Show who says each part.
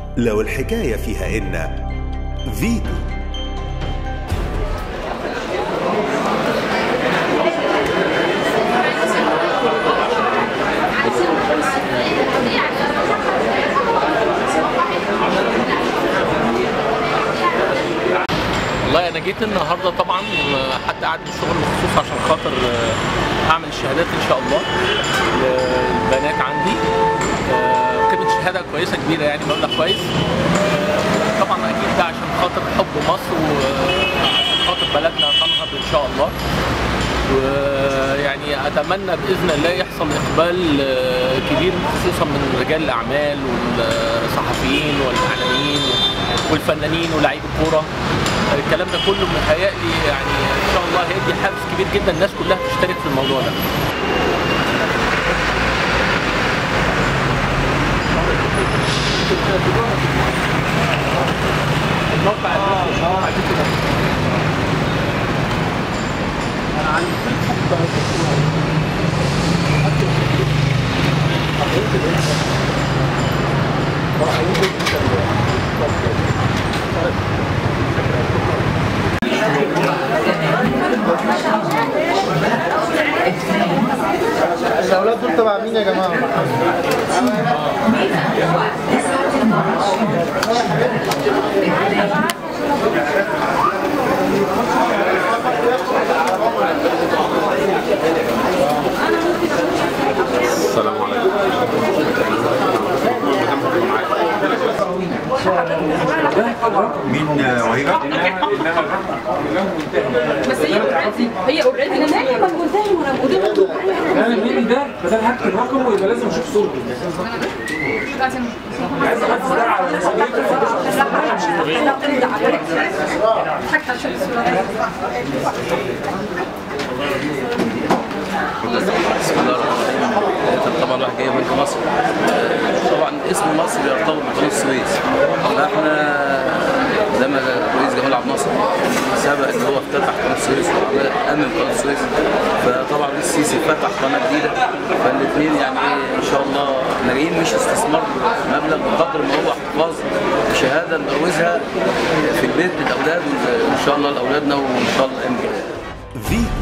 Speaker 1: لو الحكاية فيها إن فيتو.
Speaker 2: والله انا جيت النهارده طبعا حتى قاعد من الشغل مخصوص عشان خاطر اعمل الشهادات ان شاء الله للبنات عندي. قيمه الشهاده كويسه كبيره يعني مبلغ كويس. طبعا اكيد ده عشان خاطر حب مصر وعشان خاطر بلدنا تنهض ان شاء الله. ويعني اتمنى باذن الله يحصل اقبال كبير خصوصا من رجال الاعمال والصحفيين والاعلاميين والفنانين ولاعيب الكوره. الكلام ده كله متهيألي يعني ان شاء الله هيدي حافز كبير جدا الناس كلها تشترك في الموضوع ده.
Speaker 3: الأولاد دول تبع مين يا جماعة؟
Speaker 4: السلام عليكم. مين وهيبة؟
Speaker 5: بس هي اوريدي انا مالي ما منتهي وانا مدير
Speaker 6: انا مالي ده بدل هكتب رقمه ويبقى لازم اشوف صورته. عايز احط ده على
Speaker 7: بسم الله الرحمن الرحيم. طبعا الواحد جاي من مصر، طبعا اسم مصر يرتبط بقناه السويس. فاحنا زي ما الرئيس جمال عبد الناصر سبق ان هو افتتح قناه السويس وامن قناه السويس، فطبعا السيسي فتح قناه جديده. فالاثنين يعني ان شاء الله احنا جايين مش استثمار مبلغ بقدر ما هو احتفاظ بشهاده نبروزها في البيت للاولاد، وان شاء الله لاولادنا وان شاء الله.